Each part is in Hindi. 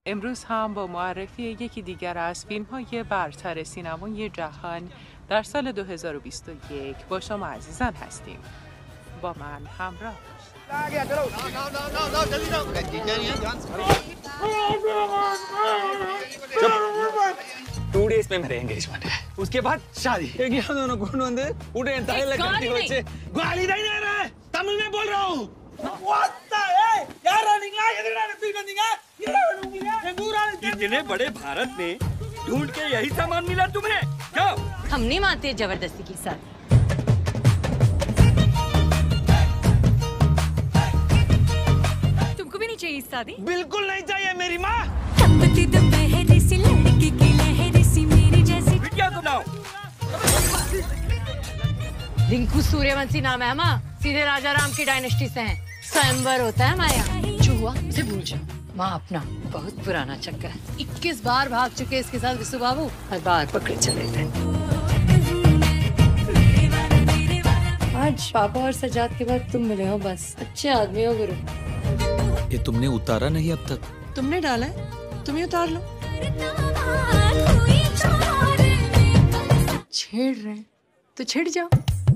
امروز هم با معرفی یکی دیگر از فیلم‌های برتر سینمای جهان در سال 2021 با شما عزیزان هستیم. با من همراه टू डेज में मेरे एंगेजमेंट है, उसके बाद शादी। दोनों कौन बंदे उड़े गाली नहीं दे रहा है, तमिल में बोल रहा हूँ। इतने बड़े भारत में ढूंढ के यही सामान मिला तुम्हें? क्या हम नहीं मानते जबरदस्ती के साथ। तुमको भी नहीं चाहिए शादी? बिल्कुल नहीं चाहिए मेरी माँ। क्या सुनाओ? रिंकू सूर्यवंशी नाम है माँ, सीधे राजा राम की डायनेस्टी से हैं। स्वयंवर होता है हमारे यहाँ। जो हुआ उसे भूल जाओ। माँ अपना बहुत पुराना चक्कर है। 21 बार भाग चुके इसके साथ विशु बाबू, हर बार पकड़े चले गए। आज पापा और सजाद के बाद तुम मिले हो, बस अच्छे आदमी हो गुरु। ये तुमने उतारा नहीं अब तक? तुमने डाला है, तुम ही उतार लो। छेड़ रहे हैं तो छेड़ जाओ।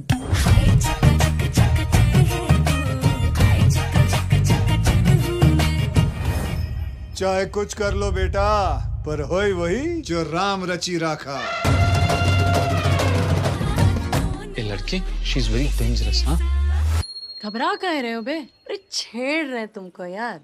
चाहे कुछ कर लो बेटा, पर होई वही जो राम रची राखा। ये लड़की, शी इज वेरी डेंजरस। हाँ, घबरा कह रहे हो बे? अरे छेड़ रहे हैं तुमको यार।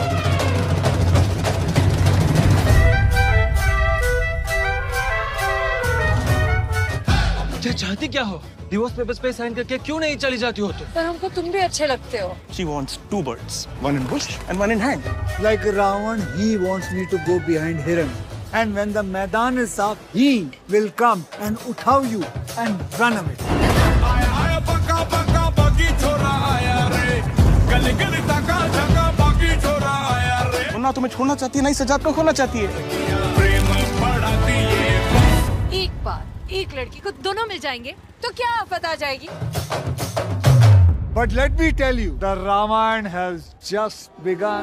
क्या चाहती क्या हो? डिवोर्स पेपर्स पे साइन करके क्यों नहीं चली जाती हो तुम? पर हमको तुम भी अच्छे लगते हो। She wants two birds, one in bush and one in hand. Like Ravan, he wants me to go behind Hiran. And when the Maidan is up, he will come and uthao you and run away. ना तुम्हें छोड़ना चाहती है, ना ही सजाद को खोना चाहती है। एक बार एक लड़की को दोनों मिल जाएंगे तो क्या आफत आ जाएगी? But let me tell you, the Ramayana has just begun.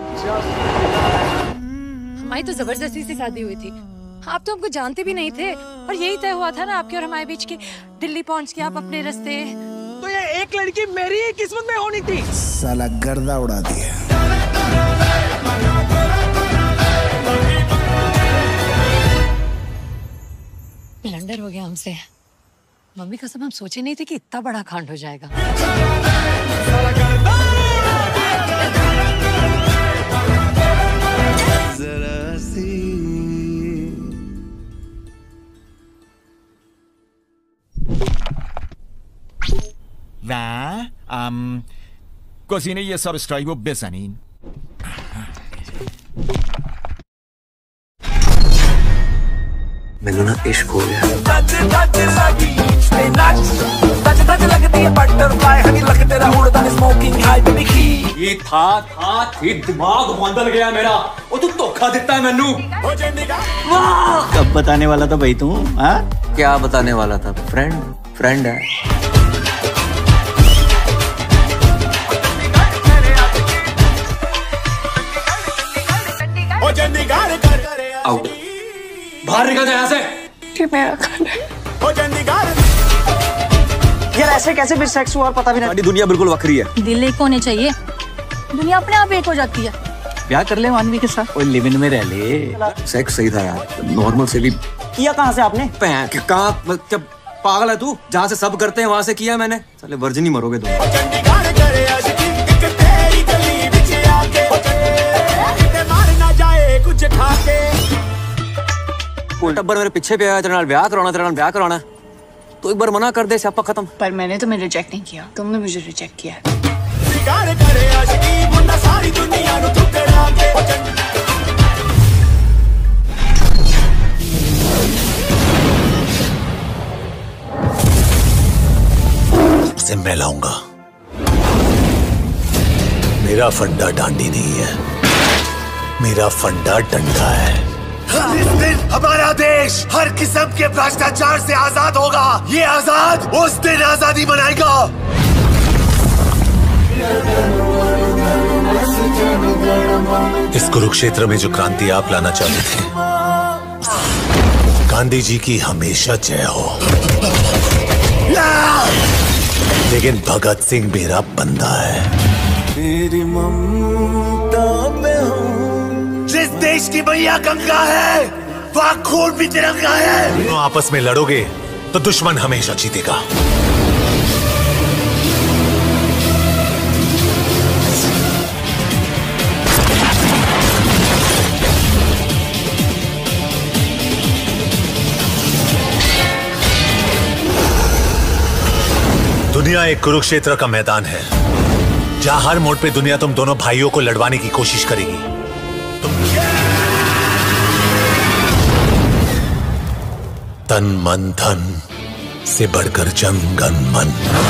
हमारी तो जबरदस्ती से शादी हुई थी। आप तो हमको जानते भी नहीं थे और यही तय हुआ था ना आपके और हमारे बीच की, दिल्ली पहुंच के आप अपने रास्ते। तो ये एक लड़की मेरी ही किस्मत में होनी थी। साला गर्दा उड़ा दिया। ब्लंडर हो गया हमसे। मम्मी कसम हम सोचे नहीं थे कि इतना बड़ा कांड हो जाएगा। گزینه یه سابسکرایب رو بزنین. मैंने ना इश्क हो गया। ये था दिमाग बदल गया मेरा। वो तू धोखा देता है मैनू। कब बताने वाला था भाई तू? हाँ, क्या बताने वाला था? फ्रेंड है। आउट, बाहर निकल जाए यहाँ से। यार ऐसे कैसे भी सेक्स हुआ और पता भी नहीं। दुनिया बिल्कुल वक्री है। दिल एक होने चाहिए, दुनिया अपने आप एक हो जाती है। ब्याह कर ले मानवी के साथ, लिव इन में रह ले। सेक्स सही था यार, नॉर्मल से भी। किया कहाँ से आपने? कहाँ? जब पागल है तू? जहाँ से सब करते हैं वहाँ से किया मैंने। चले वर्जिन ही मरोगे तुम। टब्बर मेरे पीछे पे आया, तेरे नाल ब्याह कराना। तो एक बार मना कर दे, स्यापा खत्म। पर मैंने तुम्हें रिजेक्ट नहीं किया, तुमने मुझे रिजेक्ट किया। उसे मैं लाऊंगा। मेरा फंडा डांडी नहीं है, मेरा फंडा डंडा है। इस दिन हमारा देश हर किस्म के भ्रष्टाचार से आजाद होगा। ये आजाद उस दिन आजादी मनाएगा। इस कुरुक्षेत्र में जो क्रांति आप लाना चाहते थे, गांधी जी की हमेशा जय हो। लेकिन भगत सिंह मेरा बंदा है। तेरी ममता पे हूँ। जिस देश की मैया गंगा है, वहाँ खून भी तिरंगा है। दोनों आपस में लड़ोगे तो दुश्मन हमेशा जीतेगा। दुनिया एक कुरुक्षेत्र का मैदान है, जहां हर मोड़ पे दुनिया तुम दोनों भाइयों को लड़वाने की कोशिश करेगी। तन मन धन से बढ़कर जन गन मन।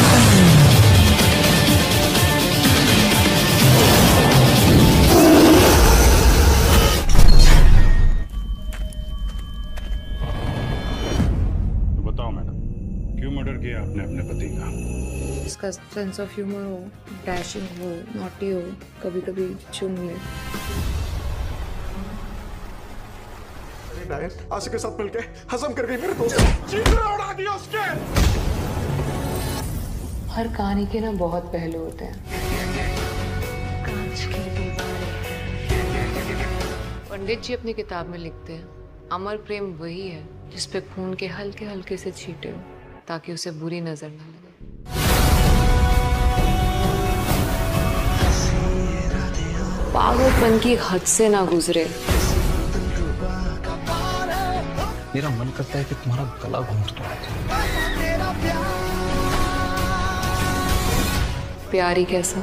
बताओ मैडम, क्यों मर्डर किया आपने अपने पति का? इसका सेंस ऑफ ह्यूमर हो, डैशिंग हो, नॉटी हो, कभी कभी चुन ले। आशिक के साथ मिलके हजम कर गई मेरे दोस्त। चीथड़ा उड़ा दिया उसके। हर कहानी के ना बहुत पहलू होते हैं। पंडित जी अपनी किताब में लिखते हैं, अमर प्रेम वही है जिसपे खून के हल्के हल्के से छींटे हो, ताकि उसे बुरी नजर न लगे। पागलपन की हद से ना गुजरे। मेरा मन करता है कि तुम्हारा गला घोंट दूं। प्यारी कैसा?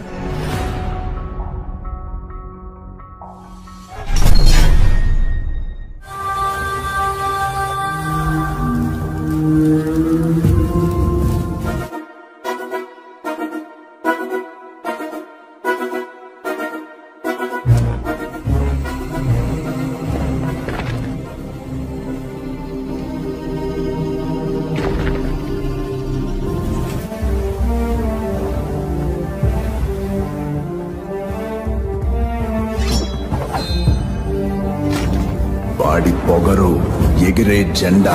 వాడి పొగరు ఎగిరే జెండా.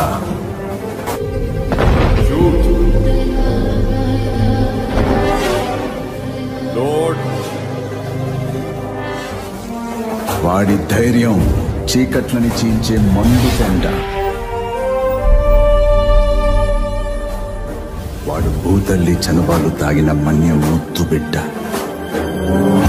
వాడి ధైర్యం చీకట్లని చీల్చే మండు కొండ. వాడు భూతల్లి చనుబాలు తాగిన మన్య ముద్దు బిడ్డ.